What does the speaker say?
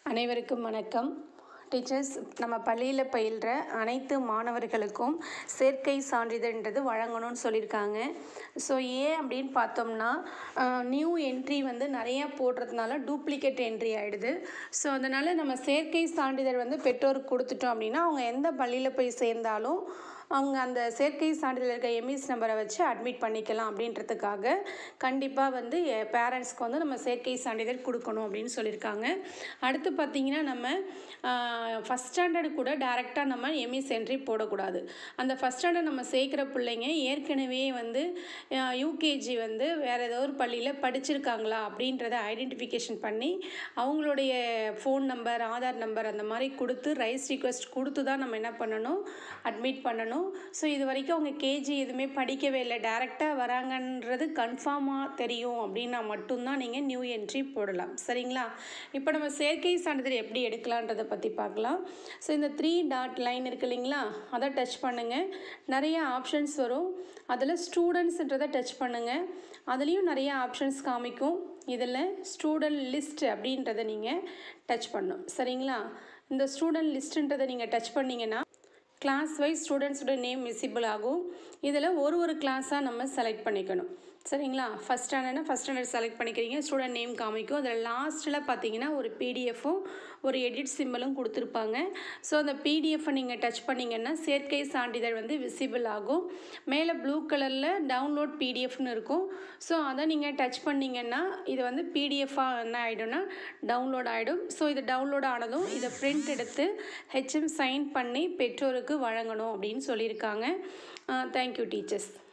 அனைவருக்கும் வணக்கம். டீச்சர்ஸ், நம்ம பள்ளியில் பயில்ற அனைத்து மாணவர்களுக்கும் சேர்க்கை சான்றிதழ்ன்றது வழங்கணும்னு சொல்லியிருக்காங்க. ஸோ ஏன் அப்படின்னு பார்த்தோம்னா, நியூ என்ட்ரி வந்து நிறையா போடுறதுனால டூப்ளிகேட் என்ட்ரி ஆகிடுது. ஸோ அதனால் நம்ம சேர்க்கை சான்றிதழ் வந்து பெற்றோருக்கு கொடுத்துட்டோம் அப்படின்னா, அவங்க எந்த பள்ளியில் போய் சேர்ந்தாலும் அவங்க அந்த சேர்க்கை சான்றிதழ் இருக்க எமிஸ் நம்பரை வச்சு அட்மிட் பண்ணிக்கலாம் அப்படின்றதுக்காக கண்டிப்பாக வந்து பேரண்ட்ஸ்க்கு வந்து நம்ம சேர்க்கை சான்றிதழ் கொடுக்கணும் அப்படின்னு சொல்லியிருக்காங்க. அடுத்து பார்த்திங்கன்னா, நம்ம ஃபஸ்ட் ஸ்டாண்டர்டு கூட டேரெக்டாக நம்ம எமிஸ் என்ட்ரி போடக்கூடாது. அந்த ஃபஸ்ட் ஸ்டாண்டர்ட் நம்ம சேர்க்குற பிள்ளைங்க ஏற்கனவே வந்து யூகேஜி வந்து வேறு ஏதோ ஒரு பள்ளியில் படிச்சிருக்காங்களா அப்படின்றத ஐடென்டிஃபிகேஷன் பண்ணி அவங்களுடைய ஃபோன் நம்பர், ஆதார் நம்பர் அந்த மாதிரி கொடுத்து ரைஸ் ரிக்வெஸ்ட் கொடுத்து தான் நம்ம என்ன பண்ணணும், அட்மிட் பண்ணணும். ஸோ இது வரைக்கும் அவங்க கேஜி எதுவுமே படிக்கவே இல்லை, டேரெக்டாக வராங்கன்றது கன்ஃபார்மாக தெரியும் அப்படின்னா மட்டும்தான் நீங்கள் நியூ என்ட்ரி போடலாம். சரிங்களா? இப்போ நம்ம சேர்க்கை சான்றிதழ் எப்படி எடுக்கலான்றதை பற்றி பார்க்கலாம். ஸோ இந்த 3 டாட் லைன் இருக்குது இல்லைங்களா, அதை டச் பண்ணுங்கள். நிறைய ஆப்ஷன்ஸ் வரும். அதில் ஸ்டூடெண்ட்ஸுன்றதை டச் பண்ணுங்கள். அதுலேயும் நிறைய ஆப்ஷன்ஸ் காமிக்கும். இதில் ஸ்டூடெண்ட் லிஸ்ட் அப்படின்றத நீங்கள் டச் பண்ணணும். சரிங்களா? இந்த ஸ்டூடெண்ட் லிஸ்ட்டுன்றதை நீங்கள் டச் பண்ணிங்கன்னா கிளாஸ் வைஸ் ஸ்டூடெண்ட்ஸோட நேம் விசிபிள் ஆகும். இதில் ஒரு கிளாஸாக நம்ம செலக்ட் பண்ணிக்கணும். சரிங்களா? ஃபஸ்ட் ஸ்டாண்டர்ட்னா ஃபஸ்ட் ஸ்டாண்டர்ட் செலக்ட் பண்ணிக்கிறீங்க, ஸ்டூடெண்ட் நேம் காமிக்கும். அதில் லாஸ்ட்டில் பார்த்தீங்கன்னா ஒரு பிடிஎஃப்பும் ஒரு எடிட் சிம்பிளும் கொடுத்துருப்பாங்க. ஸோ அந்த பிடிஎஃப்பை நீங்கள் டச் பண்ணிங்கன்னா சேர்க்கை சான்றிதழ் வந்து விசிபிள் ஆகும். மேலே ப்ளூ கலரில் டவுன்லோட் பிடிஎஃப்னு இருக்கும். ஸோ அதை நீங்கள் டச் பண்ணிங்கன்னா இது வந்து பிடிஎஃபாக என்ன ஆகிடும்னா டவுன்லோட் ஆகிடும். ஸோ இது டவுன்லோட் ஆனதும் இதை பிரிண்ட் எடுத்து ஹெச்எம் சைன் பண்ணி பெற்றோருக்கு வழங்கணும் அப்படின்னு சொல்லியிருக்காங்க. Thank you teachers.